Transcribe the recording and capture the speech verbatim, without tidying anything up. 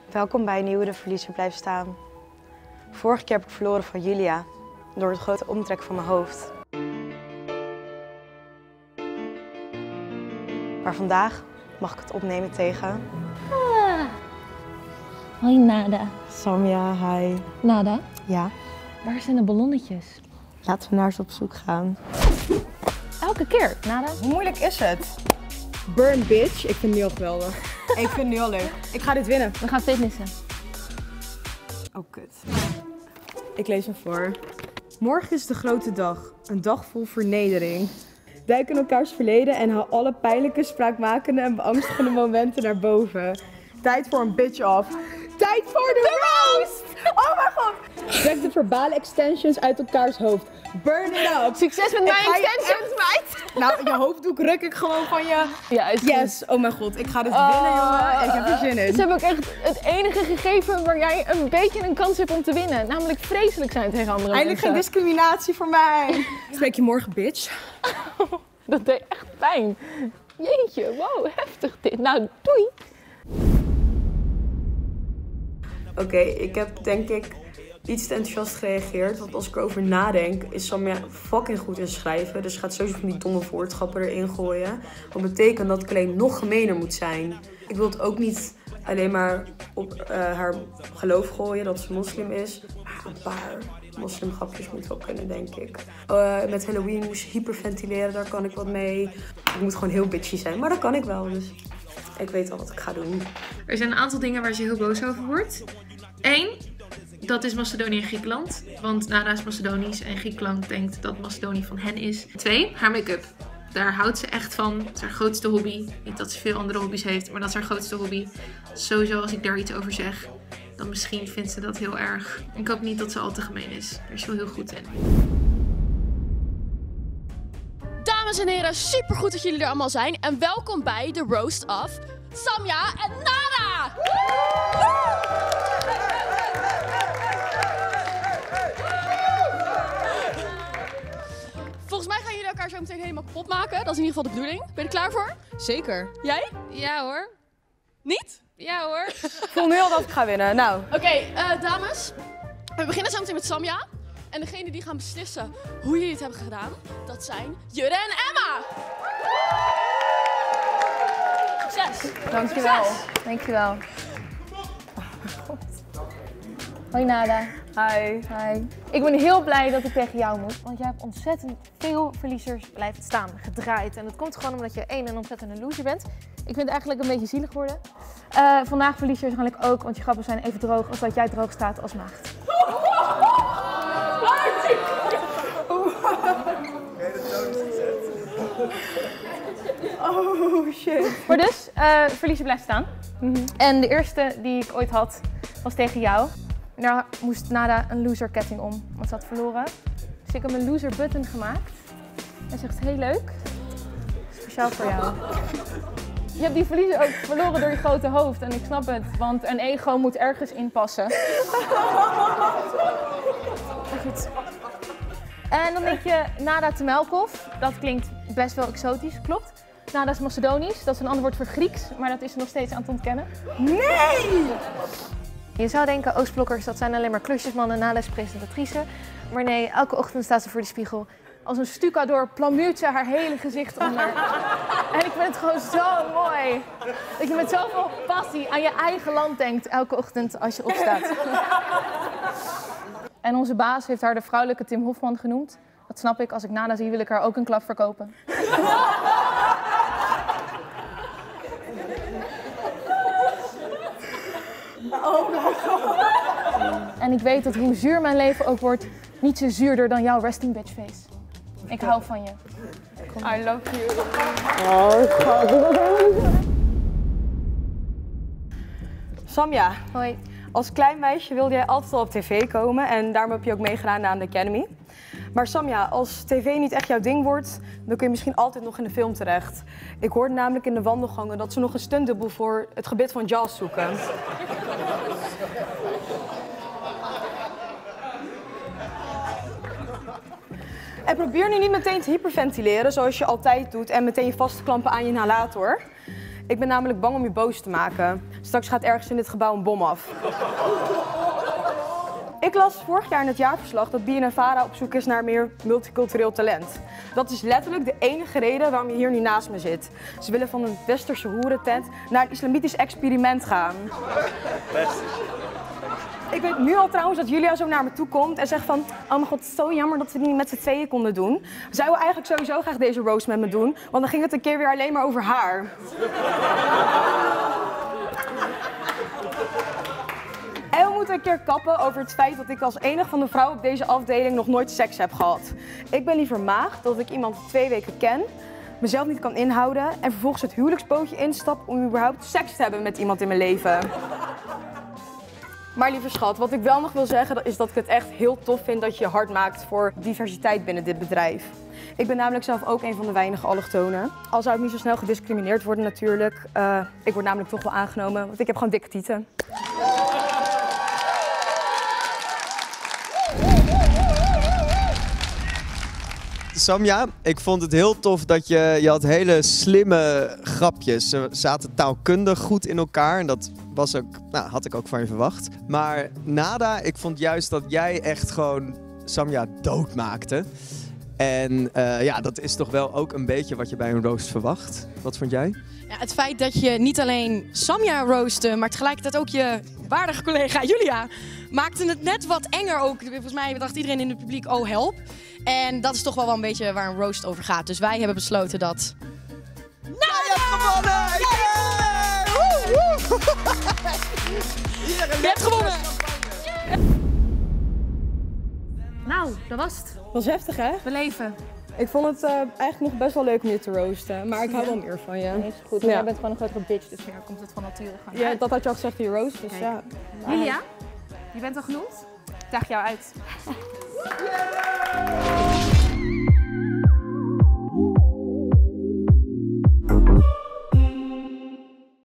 Welkom bij een nieuwe De Verliezer blijft staan. Vorige keer heb ik verloren van Julia door het grote omtrek van mijn hoofd. Maar vandaag mag ik het opnemen tegen... Ah. Hoi Nada. Samja, hi. Nada? Ja? Waar zijn de ballonnetjes? Laten we naar ze op zoek gaan. Elke keer, Nada. Hoe moeilijk is het? Burn bitch. Ik vind het nu al geweldig. Ik vind het nu al leuk. Ik ga dit winnen. We gaan fitnessen. Oh, kut. Ik lees hem voor. Morgen is de grote dag. Een dag vol vernedering. Duik in elkaars verleden en haal alle pijnlijke, spraakmakende en beangstigende momenten naar boven. Tijd voor een bitch-off. Tijd voor de roast! Oh mijn god! Trek de verbale extensions uit elkaars hoofd. Burn it up! Succes met mijn extensions, meid! Nou, je hoofddoek ruk ik gewoon van je. Ja, is Yes! Oh mijn god, ik ga dit winnen, jongen. Ik heb er zin in. Ze hebben ook echt het enige gegeven waar jij een beetje een kans hebt om te winnen. Namelijk vreselijk zijn tegen andere Eindelijk geen mensen. discriminatie voor mij. Spreek je morgen, bitch? Dat deed echt pijn. Jeetje, wow, heftig dit. Nou, doei! Oké, okay, ik heb denk ik iets te enthousiast gereageerd. Want als ik erover nadenk, is Samja fucking goed in schrijven. Dus ze gaat sowieso van die domme woordschappen erin gooien. Wat betekent dat ik alleen nog gemener moet zijn. Ik wil het ook niet alleen maar op uh, haar geloof gooien, dat ze moslim is. Maar een paar moslimgrapjes moet wel kunnen, denk ik. Uh, met Halloween moest je hyperventileren, daar kan ik wat mee. Ik moet gewoon heel bitchy zijn, maar dat kan ik wel. Dus ik weet al wat ik ga doen. Er zijn een aantal dingen waar ze heel boos over wordt. Eén, dat is Macedonië en Griekenland. Want Nada is Macedonisch en Griekenland denkt dat Macedonië van hen is. Twee, haar make-up. Daar houdt ze echt van. Dat is haar grootste hobby. Niet dat ze veel andere hobby's heeft, maar dat is haar grootste hobby. Sowieso als ik daar iets over zeg, dan misschien vindt ze dat heel erg. Ik hoop niet dat ze al te gemeen is. Daar is ze wel heel goed in. Dames en heren, super goed dat jullie er allemaal zijn. En welkom bij de Roast of Samja en Nada! Volgens mij gaan jullie elkaar zo meteen helemaal kapot maken. Dat is in ieder geval de bedoeling. Ben je er klaar voor? Zeker. Jij? Ja hoor. Niet? Ja hoor. Ik voel nu al dat ik ga winnen. Nou. Oké, okay, uh, dames. We beginnen zo meteen met Samja. En degene die gaan beslissen hoe jullie het hebben gedaan, dat zijn Jurre en Emma. Succes. Dankjewel. Dankjewel. Hoi Nada. Hi. Hi. Ik ben heel blij dat ik tegen jou moet, want jij hebt ontzettend veel verliezers blijven staan, gedraaid. En dat komt gewoon omdat je één, een ontzettende loser bent. Ik vind het eigenlijk een beetje zielig worden. Uh, vandaag verlies je waarschijnlijk ook, want je grappen zijn even droog als dat jij droog staat als maagd. Oh shit. Maar dus, uh, verliezer blijft staan. Mm-hmm. En de eerste die ik ooit had, was tegen jou. En daar moest Nada een loser ketting om, want ze had verloren. Dus ik heb een loser button gemaakt. En zegt, heel leuk. Speciaal voor jou. Je hebt die verliezer ook verloren door je grote hoofd. En ik snap het, want een ego moet ergens inpassen. Goed. En dan denk je Nada Temelkov. Dat klinkt best wel exotisch, klopt. Nada is Macedonisch, dat is een ander woord voor Grieks, maar dat is ze nog steeds aan het ontkennen. Nee! Je zou denken, Oostblokkers, dat zijn alleen maar klusjesmannen, Nada is presentatrice. Maar nee, elke ochtend staat ze voor de spiegel. Als een stucador plamuurt ze haar hele gezicht onder. En ik vind het gewoon zo mooi. Dat je met zoveel passie aan je eigen land denkt, elke ochtend als je opstaat. En onze baas heeft haar de vrouwelijke Tim Hofman genoemd. Dat snap ik, als ik Nada zie wil ik haar ook een klap verkopen. Oh mijn god. En ik weet dat hoe zuur mijn leven ook wordt, niet zo zuurder dan jouw resting bitch face. Ik hou van je. Kom. I love you. Oh, schat. Samja. Hoi. Als klein meisje wilde jij altijd al op tv komen en daarom heb je ook meegedaan aan de Academy. Maar Samja, als tv niet echt jouw ding wordt, dan kun je misschien altijd nog in de film terecht. Ik hoorde namelijk in de wandelgangen dat ze nog een stuntdubbel voor het gebit van Jaws zoeken. En probeer nu niet meteen te hyperventileren zoals je altijd doet en meteen je vast te klampen aan je inhalator. Ik ben namelijk bang om je boos te maken. Straks gaat ergens in dit gebouw een bom af. Ik las vorig jaar in het jaarverslag dat B N N Vara op zoek is naar meer multicultureel talent. Dat is letterlijk de enige reden waarom je hier nu naast me zit. Ze willen van een westerse hoerentent naar een islamitisch experiment gaan. Ik weet nu al trouwens dat Julia zo naar me toe komt en zegt van... Oh mijn god, het is zo jammer dat we die niet met z'n tweeën konden doen. Zij wil eigenlijk sowieso graag deze roast met me doen, want dan ging het een keer weer alleen maar over haar. En we moeten een keer kappen over het feit dat ik als enige van de vrouwen op deze afdeling nog nooit seks heb gehad. Ik ben liever maagd dat ik iemand twee weken ken, mezelf niet kan inhouden en vervolgens het huwelijksbootje instap om überhaupt seks te hebben met iemand in mijn leven. Maar lieve schat, wat ik wel nog wil zeggen is dat ik het echt heel tof vind dat je je hard maakt voor diversiteit binnen dit bedrijf. Ik ben namelijk zelf ook een van de weinige allochtonen. Al zou ik niet zo snel gediscrimineerd worden natuurlijk. Uh, ik word namelijk toch wel aangenomen, want ik heb gewoon dikke tieten. Samja, ik vond het heel tof dat je, je had hele slimme grapjes. Ze zaten taalkundig goed in elkaar en dat was ook, nou, had ik ook van je verwacht. Maar Nada, ik vond juist dat jij echt gewoon Samja doodmaakte. En uh, ja, dat is toch wel ook een beetje wat je bij een roast verwacht. Wat vond jij? Ja, het feit dat je niet alleen Samja roostte, maar tegelijkertijd ook je waardige collega Julia, maakte het net wat enger ook. Volgens mij dacht iedereen in het publiek, oh help. En dat is toch wel, wel een beetje waar een roast over gaat. Dus wij hebben besloten dat... Nou, je hebt gewonnen! Je hebt gewonnen! Nou, dat was het. Dat was heftig, hè? We leven. Ik vond het uh, eigenlijk nog best wel leuk om je te roosten, maar ik hou wel meer van je. Nee, is goed. Ja. Jij bent gewoon een grotere bitch, dus meer komt het van nature gewoon Ja, uit. dat had je al gezegd in je roast, dus Kijk. ja. Julia, je bent al genoemd. Ik daag jou uit.